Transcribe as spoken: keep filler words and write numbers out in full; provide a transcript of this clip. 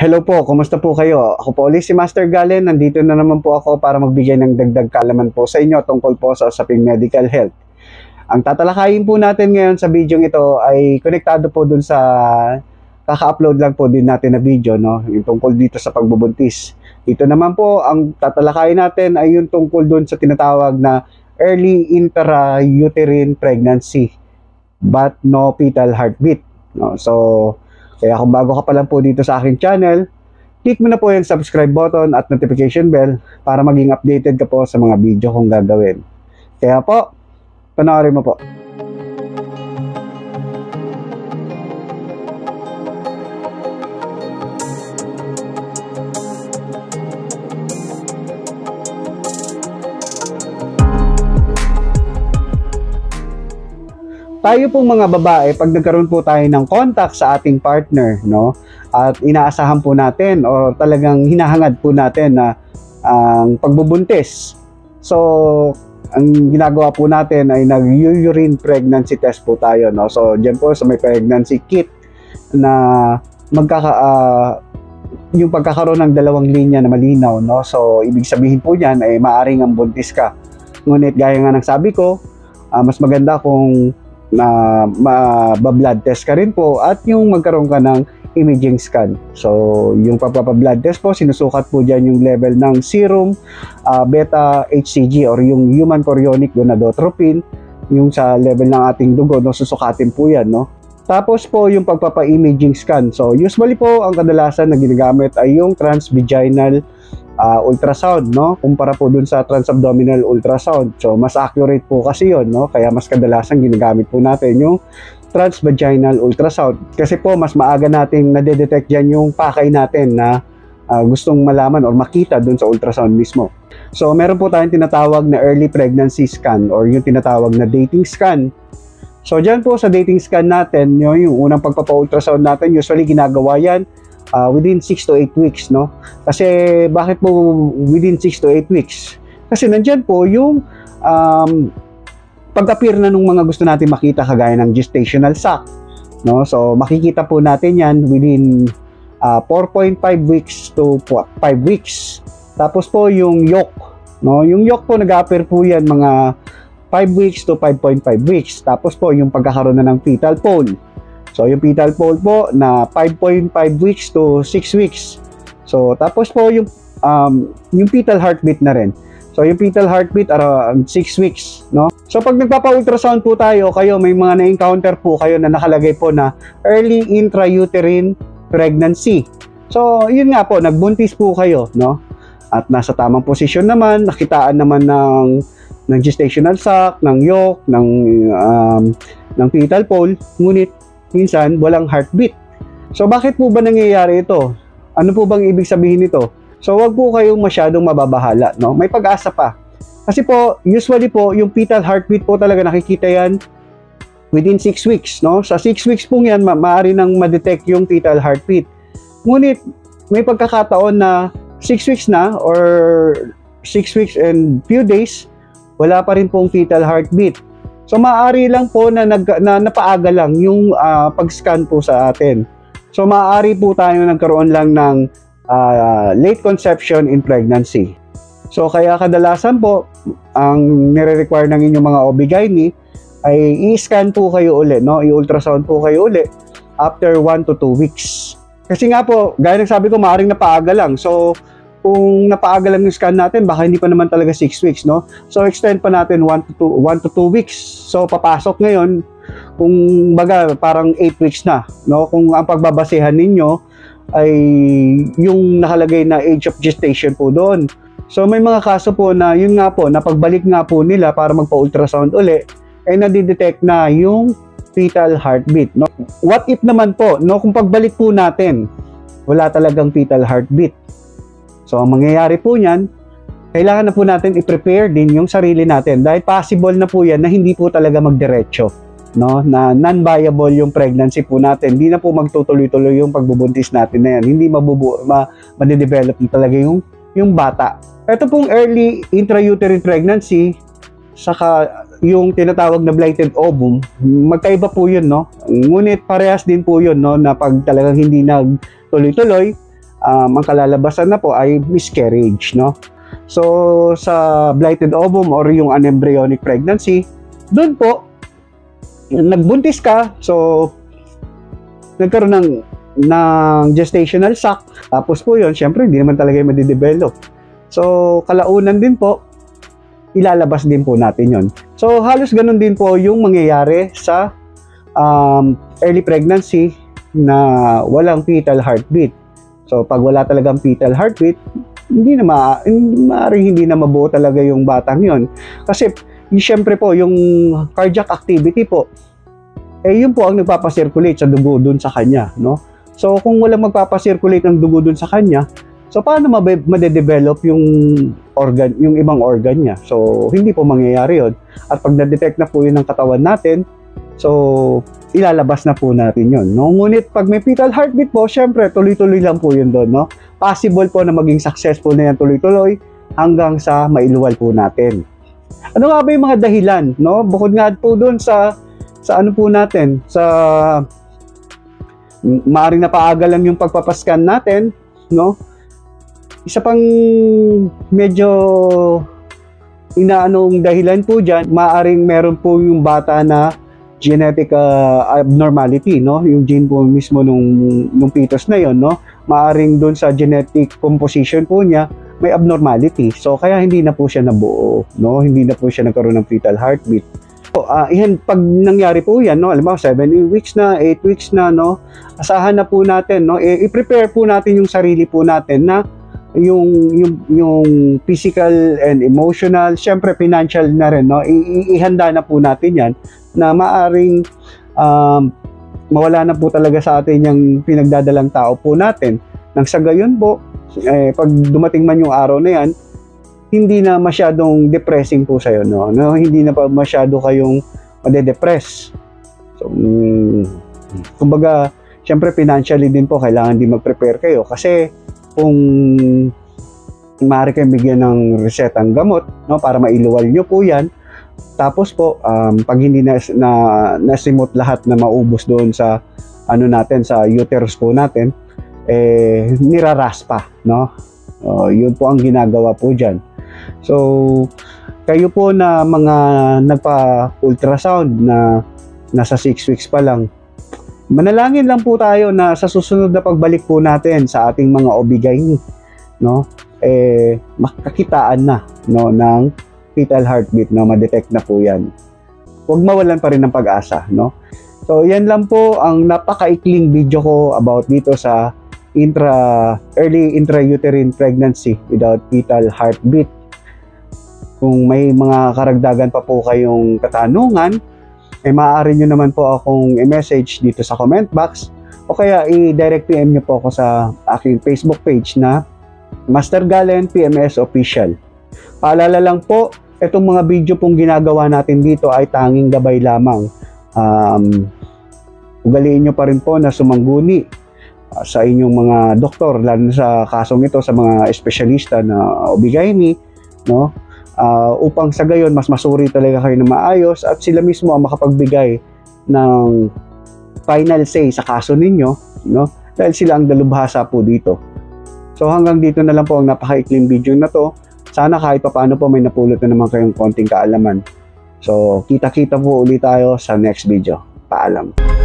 Hello po, kumusta po kayo? Ako po ulit si Master Galen, nandito na naman po ako para magbigay ng dagdag kaalaman po sa inyo tungkol po sa usaping medical health. Ang tatalakayin po natin ngayon sa video ito ay konektado po dun sa kaka-upload lang po din natin na video, no? Yung tungkol dito sa pagbubuntis. Dito naman po, ang tatalakayin natin ay yung tungkol dun sa tinatawag na early intrauterine pregnancy but no fetal heartbeat, no? So, kaya kung bago ka pa lang po dito sa aking channel, click mo na po yung subscribe button at notification bell para maging updated ka po sa mga video kong gagawin. Kaya po, panoorin mo po. Tayo pong mga babae, pag nagkaroon po tayo ng contact sa ating partner, no, at inaasahan po natin o talagang hinahangad po natin na ang pagbubuntis. So, ang ginagawa po natin ay nag-urine pregnancy test po tayo, no. So, diyan po sa may pregnancy kit na magkaka uh, yung pagkakaroon ng dalawang linya na malinaw, no. So, ibig sabihin po niyan ay maaring ang buntis ka. Ngunit gaya nga ng sabi ko, uh, mas maganda kung na ma-blood test ka rin po at yung magkaroon ka ng imaging scan. So, yung pagpapa-blood test po, sinusukat po dyan yung level ng serum uh, beta H C G or yung human chorionic gonadotropin, yung sa level ng ating dugo, no, susukatin po yan, no. Tapos po yung pagpapa-imaging scan. So, usually po ang kadalasan na ginagamit ay yung transvaginal uh, ultrasound, no, kumpara po dun sa transabdominal ultrasound. So, mas accurate po kasi yon, no, kaya mas kadalasan ginagamit po natin yung transvaginal ultrasound. Kasi po, mas maaga nating nade-detect dyan yung pakay natin na uh, gustong malaman or makita dun sa ultrasound mismo. So, meron po tayong tinatawag na early pregnancy scan or yung tinatawag na dating scan. So, dyan po sa dating scan natin, yung, yung unang pagpapa-ultrasound natin, usually ginagawa yan uh, within six to eight weeks, no? Kasi, bakit po within six to eight weeks? Kasi nandyan po yung um, pag-appear na ng mga gusto natin makita kagaya ng gestational sac, no? So, makikita po natin yan within uh, four point five weeks to five weeks. Tapos po yung yolk, no? Yung yolk po nag-appear po yan mga five weeks to five point five weeks. Tapos po yung pagkakaroon na ng fetal pole. So yung fetal pole po na five point five weeks to six weeks. So tapos po yung um, yung fetal heartbeat na rin. So yung fetal heartbeat around six weeks, no? So pag nagpapa-ultrasound po tayo, kayo may mga na-encounter po kayo na nakalagay po na early intrauterine pregnancy. So yun nga po, nagbuntis po kayo, no? At nasa tamang posisyon naman, nakitaan naman ng ng gestational sac, ng yolk, ng um, ng fetal pole, ngunit minsan walang heartbeat. So bakit po ba nangyayari ito? Ano po bang ibig sabihin nito? So wag po kayong masyadong mababahala, no? May pag-asa pa. Kasi po, usually po, yung fetal heartbeat po talaga nakikita yan within six weeks, no? Sa six weeks po yan, ma maaari nang ma-detect yung fetal heartbeat. Ngunit may pagkakataon na six weeks na or six weeks and few days, wala pa rin pong fetal heartbeat. So maaari lang po na, nag, na napaaga lang yung uh, pag-scan po sa atin. So maaari po tayo nagkaroon lang ng uh, late conception in pregnancy. So kaya kadalasan po, ang nire-require ng inyong mga O B G Y N ay i-scan po kayo uli, no? I-ultrasound po kayo uli after one to two weeks. Kasi nga po, gaya ng sabi ko, maaaring napaaga lang. So kung napaaga lang yung scan natin, baka hindi pa naman talaga six weeks, no? So, extend pa natin one to two weeks. So, papasok ngayon, kung baga, parang eight weeks na, no? Kung ang pagbabasehan ninyo ay yung nakalagay na age of gestation po doon. So, may mga kaso po na, yun nga po, napagbalik nga po nila para magpa-ultrasound uli, ay nadidetect na yung fetal heartbeat, no? What if naman po, no? Kung pagbalik po natin, wala talagang fetal heartbeat. So, ang mangyayari po niyan, kailangan na po natin i-prepare din yung sarili natin dahil possible na po yan na hindi po talaga magdiretso, no? Na non-viable yung pregnancy po natin. Hindi na po magtutuloy-tuloy yung pagbubuntis natin na yan. Hindi mabubu ma ma-develop na talaga yung, yung bata. Ito pong early intrauterine pregnancy, saka yung tinatawag na blighted ovum, magkaiba po yun, no? Ngunit parehas din po yun, no? Na pag talagang hindi nagtuloy-tuloy, um, ang kalalabasan na po ay miscarriage, no? So, sa blighted ovum or yung unembryonic pregnancy, doon po, nagbuntis ka, so, nagkaroon ng, ng gestational sac, tapos po yun, syempre, hindi naman talaga yung madidevelop. So, kalaunan din po, ilalabas din po natin yon. So, halos ganun din po yung mangyayari sa um, early pregnancy na walang fetal heartbeat. So, pag wala talagang fetal heartbeat, hindi na ma hindi, maaaring hindi na mabuo talaga yung batang yon. Kasi, siyempre po, yung cardiac activity po, eh, yun po ang nagpapacirculate sa dugo dun sa kanya, no? So, kung walang magpapacirculate ng dugo dun sa kanya, so, paano madedevelop yung organ, yung ibang organ niya? So, hindi po mangyayari yun. At pag na-detect na po yun ng katawan natin, so, ilalabas na po natin yun, no? Ngunit, pag may fetal heartbeat po, syempre, tuloy-tuloy lang po yun doon, no? Possible po na maging successful na yan tuloy-tuloy hanggang sa mailuwal po natin. Ano nga ba yung mga dahilan, no? Bukod nga po doon sa, sa ano po natin, sa maaaring napaaga lang yung pagpapascan natin, no? Isa pang medyo inaanong dahilan po dyan, maaaring meron po yung bata na genetic uh, abnormality, no? Yung gene po mismo nung, nung fetus na yon, no? Maaaring doon sa genetic composition po niya, may abnormality. So, kaya hindi na po siya nabuo, no? Hindi na po siya nagkaroon ng fetal heartbeat. So, uh, yan, pag nangyari po yan, no? Alam mo, seven weeks na, eight weeks na, no? Asahan na po natin, no? I- i-prepare po natin yung sarili po natin na yung yung yung physical and emotional, syempre financial na rin, no? I- ihanda na po natin 'yan na maaring um, mawala na po talaga sa atin yung pinagdadalang tao po natin. Nang sa gayon po, eh, pag dumating man yung araw na 'yan, hindi na masyadong depressing po sa iyo, no? No, hindi na pa masyado kayong made-depress. So, um, kumbaga, syempre financially din po kailangan din mag-prepare kayo kasi kung maaari kayong bigyan ng resetang gamot, no, para mailuwal nyo po yan. Tapos po, um, pag hindi na, na nasimot lahat na maubos doon sa ano natin, sa uterus po natin, eh, niraraspa, no? Uh, yun po ang ginagawa po dyan. So, kayo po na mga nagpa-ultrasound na nasa six weeks pa lang, manalangin lang po tayo na sa susunod na pagbalik po natin sa ating mga O B G Y N, no, eh makakitaan na, no, ng fetal heartbeat, no, ma-detect na po 'yan. Huwag mawalan pa rin ng pag-asa, no. So, yan lang po ang napakaikling video ko about dito sa intra early intrauterine pregnancy without fetal heartbeat. Kung may mga karagdagan pa po kayong katanungan, eh maaari nyo naman po akong i-message dito sa comment box o kaya i-direct P M nyo po ako sa aking Facebook page na Master Galen P M S Official. Paalala lang po, itong mga video pong ginagawa natin dito ay tanging gabay lamang. Um, ugaliin nyo pa rin po na sumangguni uh, sa inyong mga doktor, lalo sa kasong ito sa mga espesyalista na O B G Y N, no? Uh, upang sa gayon mas masuri talaga kayo na maayos at sila mismo ang makapagbigay ng final say sa kaso ninyo, no? Dahil sila ang dalubhasa po dito. So hanggang dito na lang po ang napakaikling video na to. Sana kahit pa paano po may napulot na naman kayong konting kaalaman. So kita-kita po ulit tayo sa next video. Paalam.